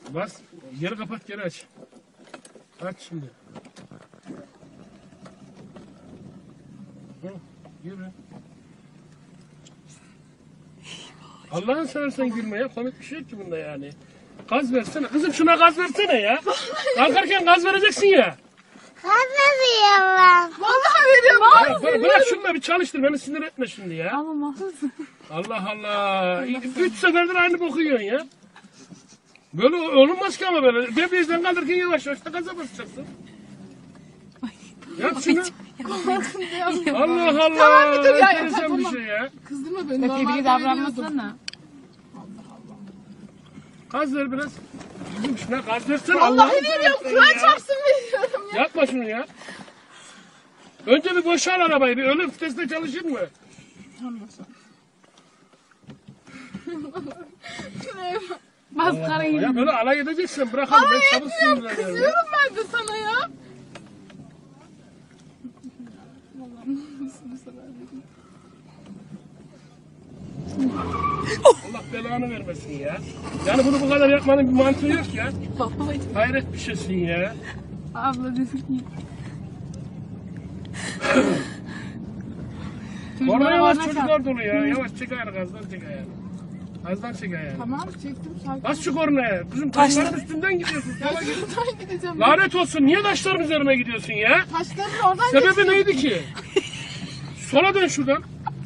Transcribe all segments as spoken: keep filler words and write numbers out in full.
Bas. Geri kapat, geri aç. Aç şimdi. Hı, yürü. Allah'ın seversen gülme ya. Komik bir şey yok ki bunda yani. Gaz versene. Kızım şuna gaz versene ya. Kalkarken gaz vereceksin ya. Gaz veriyorum. Vallahi veriyorum. Ya, bırak, bırak şunu da bir çalıştır. Beni sinir etme şimdi ya. Ama mahsussun. Allah Allah. Üç seferdir aynı boku yiyorsun ya. Böyle olunmaz ki ama böyle. Debriyajdan kaldırırken yavaş yavaş da gaza basacaksın. Yap şunu. Allah Allah. Tamam, bir dur ya, Enteresan yeter, bir tamam. şey ya. Kızdırma beni. Tebrik Normalde davranmasana. Gaz ver biraz. Kızım şuna gaz versene. Vallahi Allah'ını veriyorum. seversen Kur'an ya. çarpsın veriyorum ya. Yapma şunu ya. Önce bir boşal arabayı. Bir ölüm vitesinde çalışır mı? Maskarayı. Ya böyle alay edeceksin. Bırakalım. Ben çabuk sinirleniyorum. Kızıyorum ben de sana ya. Allah belanı vermesin ya. Yani bunu bu kadar yapmanın bir mantığı yok ya. Babacığım. Hayret bir şeysin ya. Abla desin ki. Orada yavaş orada çocuklar dolu ya. Yavaş çek ayağını, gazdan çek ayağını. Gazdan çek ayağını. Tamam çektim sakin. Bas şu kornaya. Kızım taşların üstünden gidiyorsun. Ya şuradan gideceğim. Lanet olsun. Niye taşların üzerine gidiyorsun ya? Taşların oradan Sebebi neydi ki? Sola dön şuradan.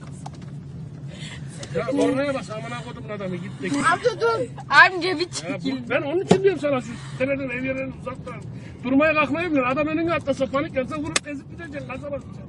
Ya kornaya bas. Amına kodumun adamı. Git de git. Amca dur. Amca bir Ya çekil. bu, ben onun için diyorum sana şu sitelerden ev yerlerden uzak dur. Durmaya kalkmayı bilir. Adam önüne atlasa panik yapsa vurup ezip gideceksin. Gaza basacaksın.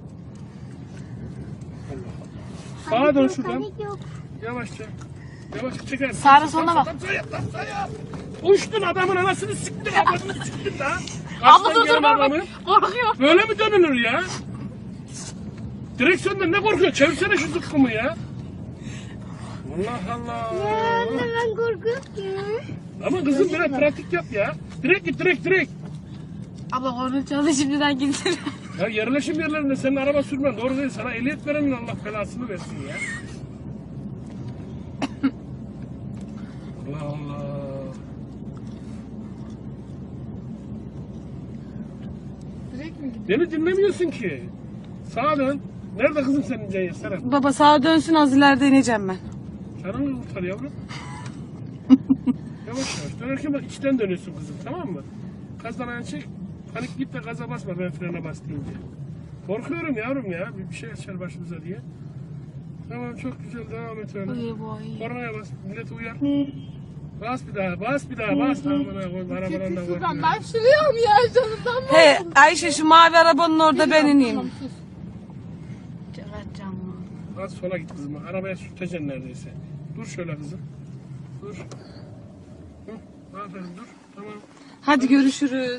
Allah Allah. Sağa dön şuradan. Panik yok. Yavaşça. Yavaşça çeker. Sağına soluna bak. Uçtun adamın anasını siktin. Ablasını siktin daha. Abla Aslan dur dur gelen adamı. korkuyor. Böyle mi dönülür ya? Direksiyondan ne korkuyor? Çevirsene şu zıkkımı ya. Allah Allah. Ya anne ben korkuyorum ki. Ama kızım biraz pratik yap ya. Direkt git direkt direkt. Abla korna çaldı şimdiden gitsin. Ya yerleşim yerlerinde senin araba sürmen doğru değil. Sana ehliyet verenin Allah belasını versin ya. Allah Allah. Direkt mi gidiyorsun? Beni dinlemiyorsun ki. Sağa dön. Nerede kızım senin Ceyhan Serap? Baba sağa dönsün az ileride ineceğim ben. Canını kurtar yavrum. Yavaş yavaş. Dönerken bak içten dönüyorsun kızım, tamam mı? Gazdan ayağını çek. Panik git de gaza basma ben frene bas deyince. Korkuyorum yavrum ya. Bir, bir şey açar başımıza diye. Tamam çok güzel devam et öyle. Uyu boy. Kornaya bas. Milleti uyar. Bas bir daha, bas bir daha, bas. Amına koyayım, arabadan da Çekil şuradan. korkma. Ben şuraya ya canımdan mı? He Ayşe şu mavi arabanın orada ben ineyim. Tamam, sus. Bas sola git kızım. Arabaya sürteceksin neredeyse. Dur şöyle kızım. Dur. Hı, aferin dur. Tamam. Hadi görüşürüz.